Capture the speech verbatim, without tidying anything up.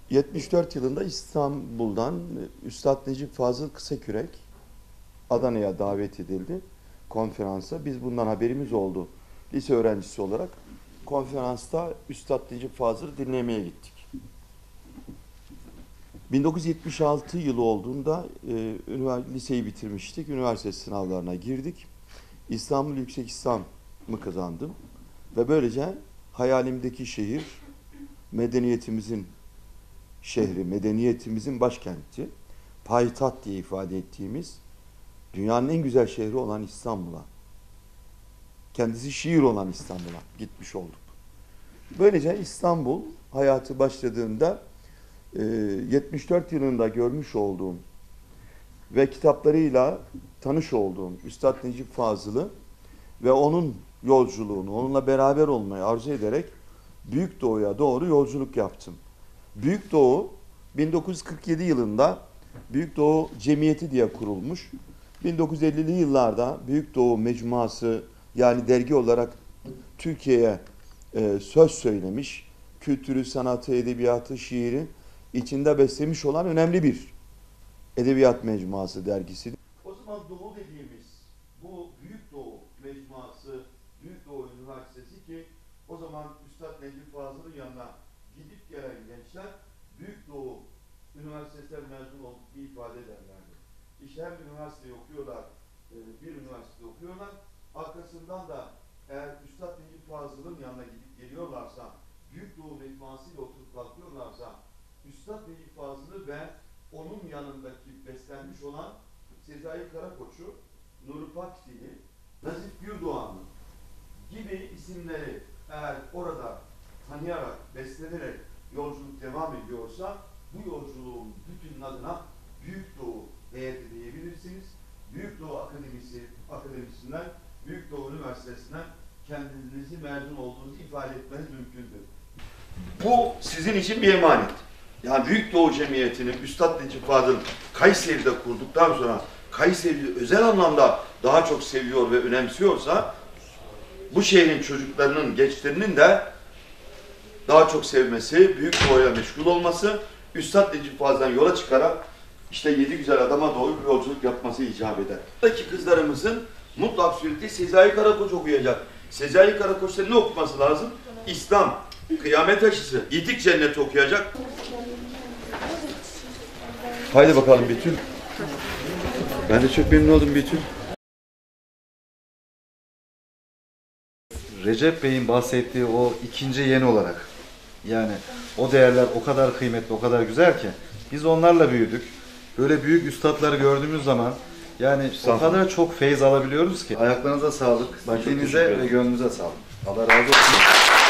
yetmiş dört yılında İstanbul'dan Üstad Necip Fazıl Kısakürek Adana'ya davet edildi konferansa. Biz bundan haberimiz oldu. Lise öğrencisi olarak konferansta Üstad Necip Fazıl'ı dinlemeye gittik. bin dokuz yüz yetmiş altı yılı olduğunda e, liseyi bitirmiştik. Üniversite sınavlarına girdik. İstanbul Yüksek İslam'ı kazandım. Ve böylece hayalimdeki şehir, medeniyetimizin şehri, medeniyetimizin başkenti, payitaht diye ifade ettiğimiz dünyanın en güzel şehri olan İstanbul'a, kendisi şiir olan İstanbul'a gitmiş olduk. Böylece İstanbul hayatı başladığında yetmiş dört yılında görmüş olduğum ve kitaplarıyla tanış olduğum Üstad Necip Fazıl'ı ve onun yolculuğunu, onunla beraber olmayı arzu ederek Büyük Doğu'ya doğru yolculuk yaptım. Büyük Doğu bin dokuz yüz kırk yedi yılında Büyük Doğu Cemiyeti diye kurulmuş. bin dokuz yüz ellili yıllarda Büyük Doğu Mecmuası, yani dergi olarak Türkiye'ye e, söz söylemiş, kültürü, sanatı, edebiyatı, şiiri içinde beslemiş olan önemli bir edebiyat mecmuası dergisi. O zaman Doğu dediğimiz bu Büyük Doğu Mecmuası, Büyük Doğu Üniversitesi, ki o zaman Üstad Necip Fazıl'ın yanına gidip gelen gençler Büyük Doğu Üniversitesi'nden mezun olduk diye ifade ederlerdi. İşte hem üniversite okuyorlar, bir üniversite okuyorlar, arkasından da eğer Üstad Necip Fazıl'ın yanına gidip geliyorlarsa, Büyük Doğu Mecmuası'yla oturup kalkıyorlarsa, Üstad Necip Fazıl'ı ve onun yanındaki beslenmiş olan Sezai Karakoç'u, Nuri Pakdil'i, Nazif Gürdoğan'ı gibi isimleri eğer orada tanıyarak, beslenerek yolculuk devam ediyorsa, bu yolculuğun bütün adına Büyük Doğu heyeti diyebilirsiniz. Büyük Doğu Akademisi, Akademisi'nden, Büyük Doğu Üniversitesi'nden kendinizi mezun olduğunuzu ifade etmeniz mümkündür. Bu sizin için bir emanet. Yani Büyük Doğu Cemiyeti'ni Üstad Necip Fazıl Kayseri'de kurduktan sonra Kayseri'yi özel anlamda daha çok seviyor ve önemsiyorsa, bu şehrin çocuklarının, gençlerinin de daha çok sevmesi, Büyük Doğu'ya meşgul olması, Üstad Necip Fazıl'dan yola çıkarak işte yedi güzel adama doğru bir yolculuk yapması icap eder. Buradaki kızlarımızın mutlak surette Sezai Karakoç okuyacak. Sezai Karakoç'ta ne okuması lazım? İslam, Kıyamet Aşısı, Yitik Cennet okuyacak. Haydi bakalım Betül. Ben de çok memnun oldum Betül. Recep Bey'in bahsettiği o ikinci yeni olarak, yani o değerler o kadar kıymetli, o kadar güzel ki biz onlarla büyüdük. Böyle büyük üstadları gördüğümüz zaman yani o kadar çok feyz alabiliyoruz ki. Ayaklarınıza sağlık, dilinize ve gönlünüze sağlık. Allah razı olsun.